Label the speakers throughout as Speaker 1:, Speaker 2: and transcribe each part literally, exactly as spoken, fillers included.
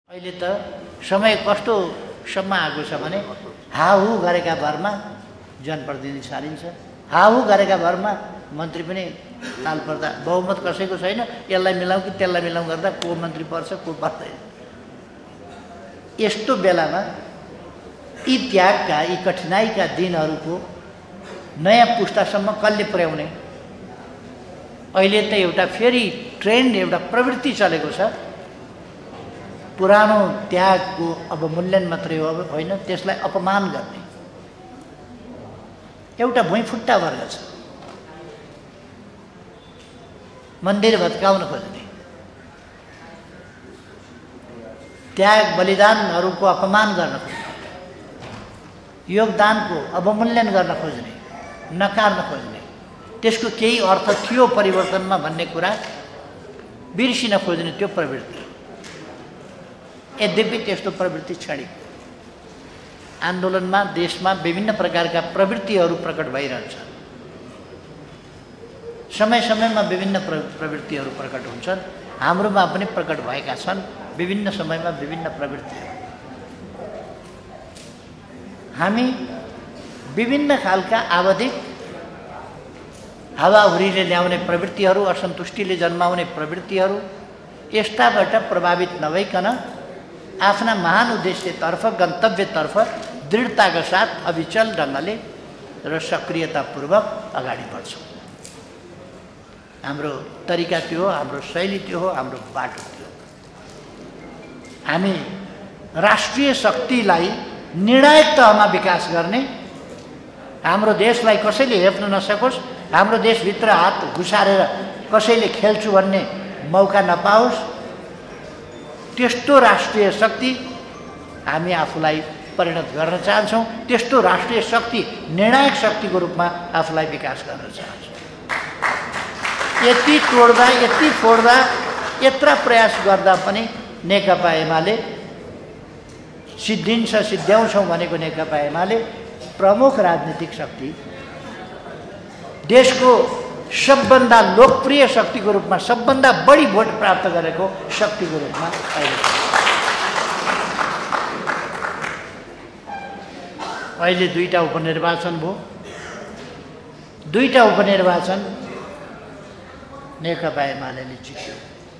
Speaker 1: अहिले त समय कस्तो सम्म आएको छ भने हाहु गरेका भरमा जनप्रतिनिधि सारिन्छ, हाहु गरेका भरमा मन्त्री पनि ताल पर्दा बहुमत कसैको छैन, यसलाई मिलाउँ कि त्यसलाई मिलाउँ गर्दा को मन्त्री पर्छ को पर्दैन। यस्तो बेलामा यी त्यागका यी कठिनाइका दिनहरूको नयाँ पुस्तासम्म कसले पुर्याउने? अहिले त एउटा फेरि ट्रेन्ड एउटा प्रवृत्ति चलेको छ, पुरानो त्यागको अवमूल्यन मात्रै हो होइन, त्यसलाई अपमान गर्ने एउटा भुइँफुट्टा वर्ग छ, मन्दिर भत्काउन खोज्ने, त्याग बलिदानहरूको अपमान गर्न खोज्ने, योगदानको अवमूल्यन गर्न खोज्ने, नकार्न खोज्ने, त्यसको केही अर्थ थियो परिवर्तनमा भन्ने कुरा बिर्सिन खोज्ने त्यो प्रवृत्ति। यद्यपि त्यस्तो प्रवृत्ति क्षणिक, आन्दोलनमा देशमा विभिन्न प्रकारका प्रवृत्तिहरू प्रकट भइरहन्छ, समय समयमा विभिन्न प्रवृत्तिहरू प्रकट हुन्छन्, हाम्रोमा पनि प्रकट भएका छन् विभिन्न समयमा विभिन्न प्रवृत्तिहरू। हामी विभिन्न खालका आवधिक हावाहुरीले ल्याउने प्रवृत्तिहरू, असन्तुष्टिले जन्माउने प्रवृत्तिहरू, यस्ताबाट प्रभावित नभइकन आफ्ना महान उद्देश्यतर्फ गन्तव्यतर्फ दृढताका साथ अविचल ढङ्गले र सक्रियतापूर्वक अगाडि बढ्छौँ। हाम्रो तरिका त्यो हो, हाम्रो शैली त्यो हो, हाम्रो बाटो त्यो हो। हामी राष्ट्रिय शक्तिलाई निर्णायक तहमा विकास गर्ने, हाम्रो देशलाई कसैले हेप्न नसकोस्, हाम्रो देशभित्र हात घुसारेर कसैले खेल्छु भन्ने मौका नपाओस्, त्यस्तो राष्ट्रिय शक्ति हामी आफूलाई परिणत गर्न चाहन्छौँ। त्यस्तो राष्ट्रिय शक्ति निर्णायक शक्तिको रूपमा आफूलाई विकास गर्न चाहन्छौँ। यति तोड्दा यति फोड्दा यत्र प्रयास गर्दा पनि नेकपा एमाले सिद्धिन्छ सिद्ध्याउँछौँ भनेको नेकपा एमाले प्रमुख राजनीतिक शक्ति, देशको सबभन्दा लोकप्रिय शक्तिको रूपमा सबभन्दा बढी भोट प्राप्त गरेको शक्तिको रूपमा अहिले अहिले दुईटा उपनिर्वाचन भयो। दुईटा उपनिर्वाचन नेकपा एमालेले जित्यो।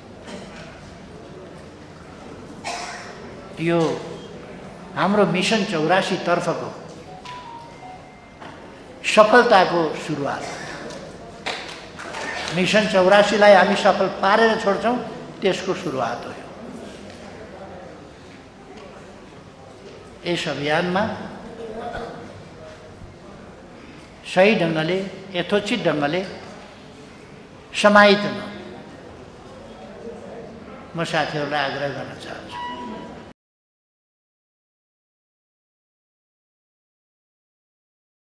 Speaker 1: यो हाम्रो मिसन चौरासी तर्फको सफलताको सुरुवात। मिसन चौरासीलाई हामी सफल पारेर छोड्छौँ, त्यसको सुरुवात हो। यस अभियानमा सही ढङ्गले यथोचित ढङ्गले समाहित हुन म साथीहरूलाई आग्रह गर्न चाहन्छु।